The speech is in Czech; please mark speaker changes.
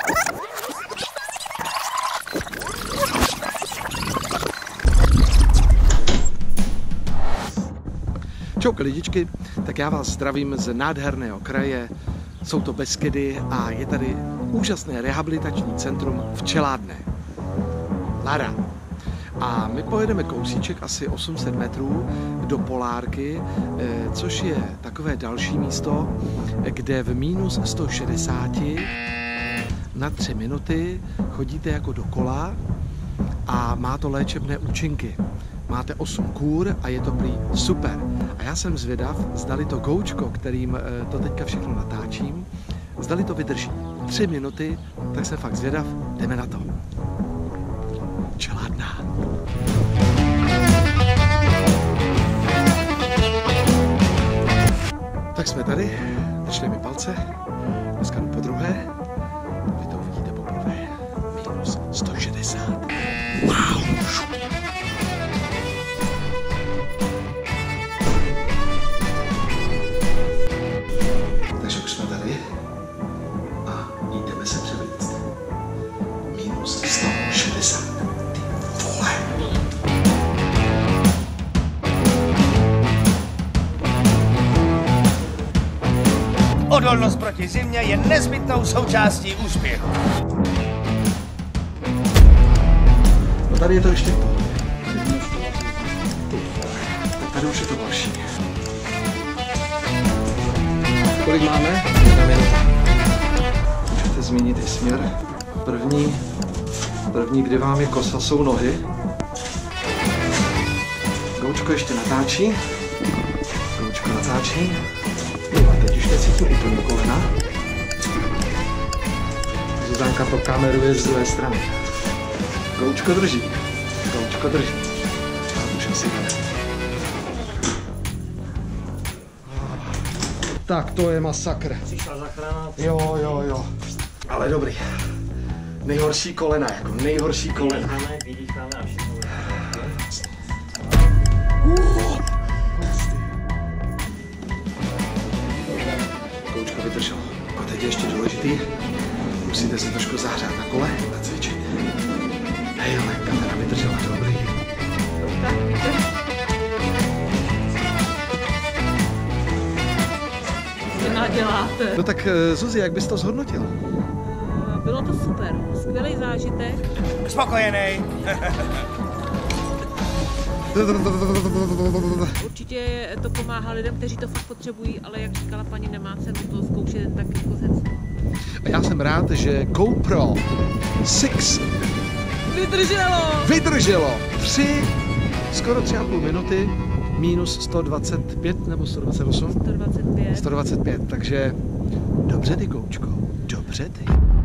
Speaker 1: Čauky lidičky, tak já vás zdravím z nádherného kraje, jsou to Beskydy a je tady úžasné rehabilitační centrum Včeládné. Lara. A my pojedeme kousíček asi 800 metrů do Polárky, což je takové další místo, kde v minus 160 na 3 minuty chodíte jako dokola a má to léčebné účinky. Máte 8 kůr a je to prý super. A já jsem zvědav, zdali to goučko, kterým to teďka všechno natáčím, zdali to vydrží 3 minuty, tak jsem fakt zvědav, jdeme na to. Včeládná. Tak jsme tady, držte mi palce, dneska jdu po druhé, vy to uvidíte poprvé, minus 160. Wow! Takže už jsme tady a jdeme se převlíct. Minus 160. Ty vole!
Speaker 2: Odolnost proti zimě je nezbytnou součástí úspěchu.
Speaker 1: No tady je to ještě v pohodě. Tak tady už je to horší. Kolik máme? 1 minuta. Můžete změnit i směr. První, kde vám je kosa, jsou nohy. Goučko ještě natáčí. Goučko natáčí. Jo, a teď už necítím úplně kolena. Zuzanka to kameruje z druhé strany. Goučko drží. Goučko drží. A už asi jde. Tak to je masakr.
Speaker 2: Přišla zachrana.
Speaker 1: Jo. Ale dobrý. Nejhorší kolena, jako nejhorší kolena.
Speaker 2: Vydýcháme a všechno.
Speaker 1: Koučko vydrželo. A teď je ještě důležitý. Musíte se trošku zahřát na kole, nacvičit. Hej, ale kamera vydržela, dobrý.
Speaker 3: Děláte.
Speaker 1: No tak Zuzi, jak bys to zhodnotil?
Speaker 3: Bylo to super, skvělý zážitek.
Speaker 2: Spokojený.
Speaker 3: Určitě to pomáhá lidem, kteří to fakt potřebují, ale jak říkala paní, nemá cenu to zkoušet tak jako ze.
Speaker 1: A já jsem rád, že GoPro 6 vydrželo 3, skoro 3,5 minuty, minus 125 nebo 128?
Speaker 3: 125.
Speaker 1: 125, takže dobře ty, Goučko, dobře ty.